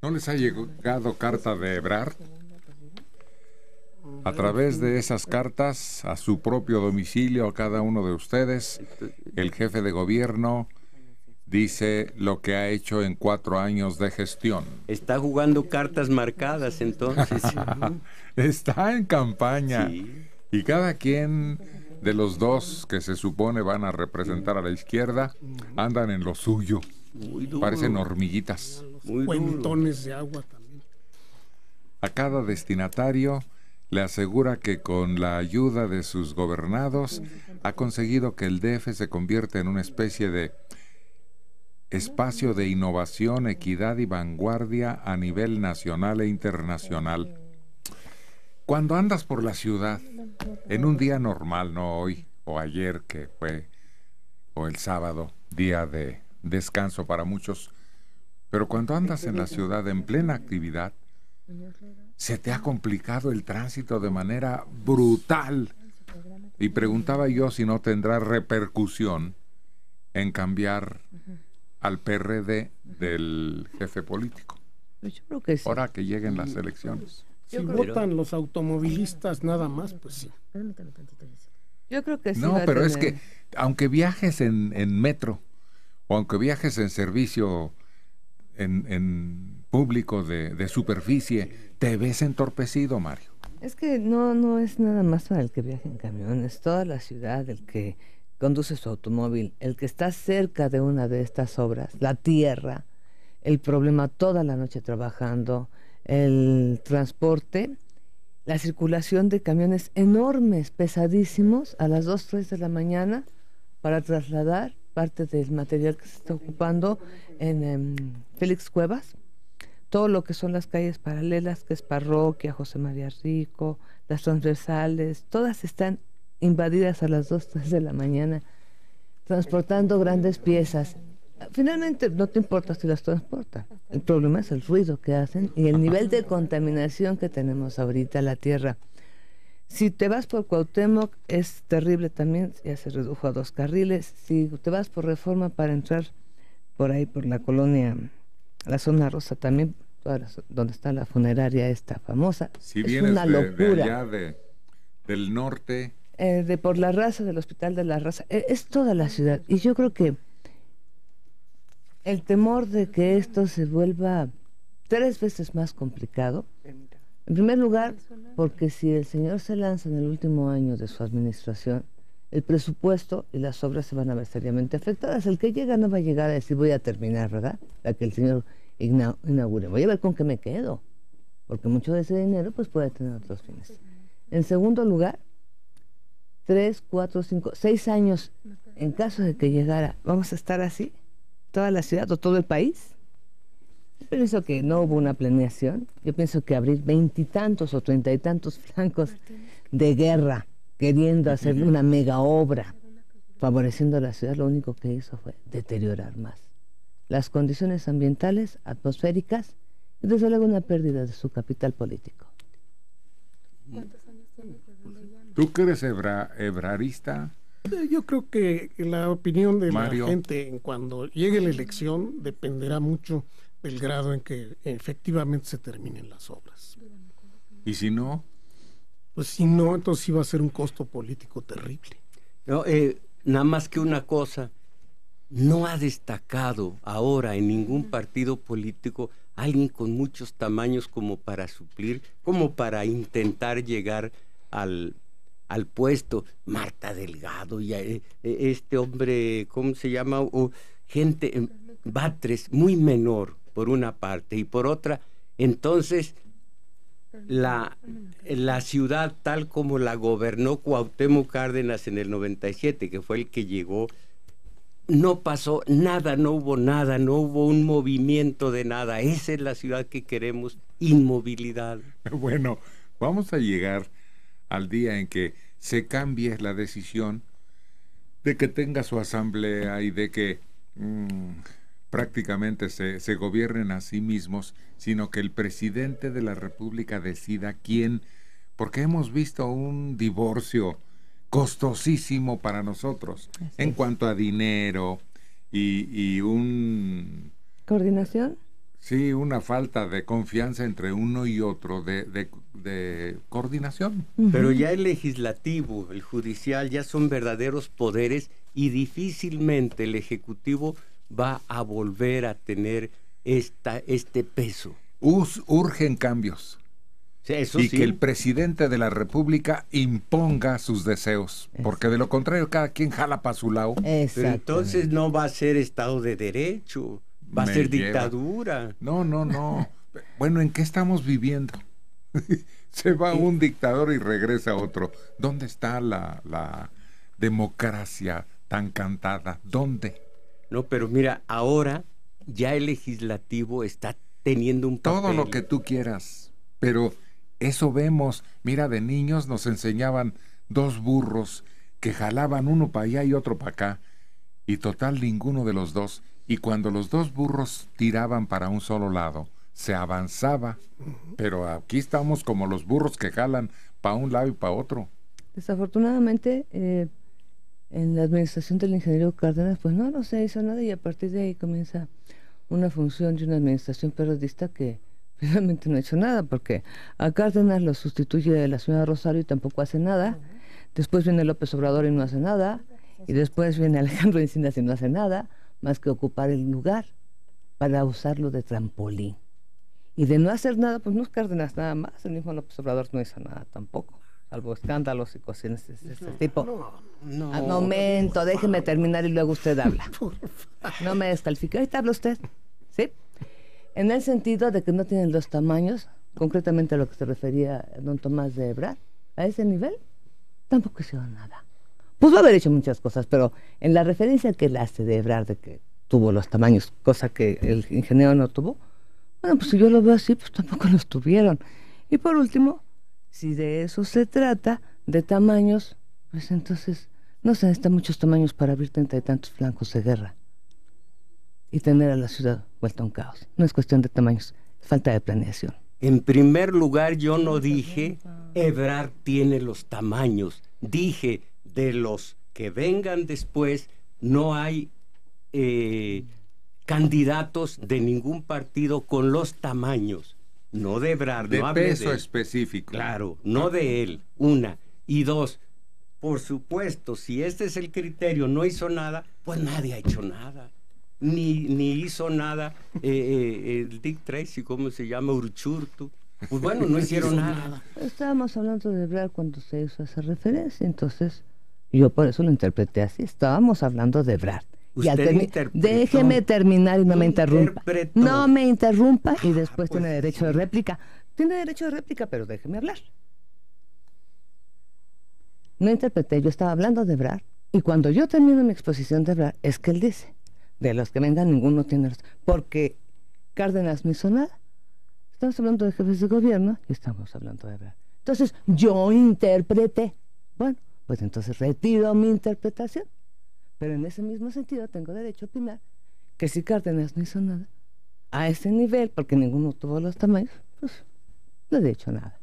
¿No les ha llegado carta de Ebrard? A través de esas cartas, a su propio domicilio, a cada uno de ustedes, el jefe de gobierno dice lo que ha hecho en 4 años de gestión. Está jugando cartas marcadas, entonces. Está en campaña. Sí. Y cada quien de los dos que se supone van a representar a la izquierda andan en lo suyo. Muy duro. Parecen hormiguitas. Muy Cuentones de agua también. A cada destinatario le asegura que con la ayuda de sus gobernados ha conseguido que el DF se convierta en una especie de espacio de innovación, equidad y vanguardia a nivel nacional e internacional. Cuando andas por la ciudad, en un día normal, no hoy o ayer que fue, o el sábado, día de descanso para muchos, pero cuando andas en la ciudad en plena actividad, se te ha complicado el tránsito de manera brutal. Y preguntaba yo si no tendrá repercusión en cambiar al PRD del jefe político. Pues yo creo que sí. Ahora que lleguen las elecciones. Si votan los automovilistas nada más, pues sí. Yo creo que sí. No, va a pero es tener. que aunque viajes en metro o aunque viajes en servicio en público de superficie, te ves entorpecido, Mario. Es que no es nada más para el que viaja en camión, es toda la ciudad, el que conduce su automóvil, el que está cerca de una de estas obras, la tierra, el problema toda la noche trabajando, el transporte, la circulación de camiones enormes, pesadísimos, a las 2, 3 de la mañana para trasladar parte del material que se está ocupando en Félix Cuevas. Todo lo que son las calles paralelas, que es Parroquia, José María Rico, las transversales, todas están invadidas a las 2, 3 de la mañana, transportando grandes piezas. Finalmente no te importa si las transportan, el problema es el ruido que hacen y el nivel de contaminación que tenemos ahorita en la tierra. Si te vas por Cuauhtémoc es terrible también, ya se redujo a 2 carriles. Si te vas por Reforma para entrar por ahí, por la colonia, la zona rosa también, donde está la funeraria esta famosa, Si es vienes una de locura. allá del norte, De por la raza, del Hospital de la Raza, es toda la ciudad. Y yo creo que el temor de que esto se vuelva 3 veces más complicado, en primer lugar, porque si el señor se lanza en el último año de su administración, el presupuesto y las obras se van a ver seriamente afectadas. El que llega no va a llegar a decir voy a terminar, ¿verdad? La que el señor inaugure. Voy a ver con qué me quedo, porque mucho de ese dinero pues puede tener otros fines. En segundo lugar, 3, 4, 5, 6 años, en caso de que llegara, ¿vamos a estar así? ¿Toda la ciudad o todo el país? Yo pienso que no hubo una planeación. Yo pienso que abrir 20 y tantos o 30 y tantos flancos de guerra, queriendo hacer una mega obra, favoreciendo a la ciudad, lo único que hizo fue deteriorar más las condiciones ambientales, atmosféricas y desde luego una pérdida de su capital político. ¿tú que eres ebrarista? Yo creo que la opinión de Mario. la gente cuando llegue la elección dependerá mucho del grado en que efectivamente se terminen las obras. Y si no, Pues si no, entonces sí va a ser un costo político terrible. No, nada más que una cosa, no ha destacado ahora en ningún partido político alguien con muchos tamaños como para suplir, como para intentar llegar al puesto. Marta Delgado y este hombre, ¿cómo se llama? Gente, Batres, muy menor por una parte y por otra, entonces la ciudad tal como la gobernó Cuauhtémoc Cárdenas en el 97, que fue el que llegó, no pasó nada, no hubo un movimiento de nada. Esa es la ciudad que queremos, inmovilidad. bueno, vamos a llegar al día en que se cambie la decisión de que tenga su asamblea y de que prácticamente se gobiernen a sí mismos, sino que el presidente de la República decida quién, porque hemos visto un divorcio costosísimo para nosotros en cuanto a dinero y un... ¿Coordinación? Sí, una falta de confianza entre uno y otro, de coordinación. Pero ya el legislativo, el judicial, ya son verdaderos poderes y difícilmente el ejecutivo va a volver a tener este peso. Urgen cambios. Sí, eso y sí. que el presidente de la República imponga sus deseos, porque de lo contrario cada quien jala para su lado. Pero entonces no va a ser Estado de Derecho, va a ser dictadura. No. Bueno, ¿en qué estamos viviendo? Se va un dictador y regresa otro. ¿Dónde está la democracia tan cantada? ¿Dónde? No, pero mira, ahora ya el legislativo está teniendo un papel. Todo lo que tú quieras, pero eso vemos. Mira, de niños nos enseñaban 2 burros que jalaban uno para allá y otro para acá, y total ninguno de los dos. Y cuando los 2 burros tiraban para un solo lado, se avanzaba. Pero aquí estamos como los burros que jalan para un lado y para otro. Desafortunadamente, en la administración del ingeniero Cárdenas, pues no se hizo nada, y a partir de ahí comienza una función de una administración periodista que finalmente no ha hecho nada, porque a Cárdenas lo sustituye la señora Rosario y tampoco hace nada. Después viene López Obrador y no hace nada, y después viene Alejandro Encinas y no hace nada, más que ocupar el lugar para usarlo de trampolín. Y de no hacer nada, pues no es Cárdenas nada más, el mismo López Obrador no hizo nada tampoco, salvo escándalos y cosas de ese tipo. No. Al momento, déjeme terminar y luego usted habla. No me descalifique, ahorita habla usted, ¿sí? En el sentido de que no tienen los tamaños, concretamente a lo que se refería don Tomás de Ebrard, a ese nivel, tampoco hicieron nada. Pues va a haber hecho muchas cosas, pero en la referencia que él hace de Ebrard, de que tuvo los tamaños, cosa que el ingeniero no tuvo, bueno, pues si yo lo veo así, pues tampoco los tuvieron. Y por último, si de eso se trata, de tamaños, pues entonces no se necesitan muchos tamaños para abrir 30 y tantos flancos de guerra y tener a la ciudad vuelta a un caos. No es cuestión de tamaños, es falta de planeación. En primer lugar, yo no dije Ebrard tiene los tamaños. Dije, de los que vengan después, no hay candidatos de ningún partido con los tamaños. No de Ebrard, de no peso de él. específico. Claro, no de él, una. Y 2, por supuesto, si este es el criterio, no hizo nada, pues nadie ha hecho nada. Ni hizo nada el Dick Tracy, ¿cómo se llama? Urchurtu. Pues bueno, no hicieron nada. Estábamos hablando de Ebrard cuando se hizo esa referencia, entonces yo por eso lo interpreté así. Estábamos hablando de Ebrard. Déjeme terminar y no me interrumpa. No me interrumpa y después tiene derecho de réplica. Tiene derecho de réplica, pero déjeme hablar. No interpreté, yo estaba hablando de Ebrard, y cuando yo termino mi exposición de Ebrard, es que él dice, de los que vengan ninguno tiene razón, porque Cárdenas no hizo nada. Estamos hablando de jefes de gobierno y estamos hablando de Ebrard. Entonces, yo interpreté. Bueno, pues entonces retiro mi interpretación. Pero en ese mismo sentido tengo derecho a opinar que si Cárdenas no hizo nada a ese nivel, porque ninguno tuvo los tamaños, pues no he hecho nada.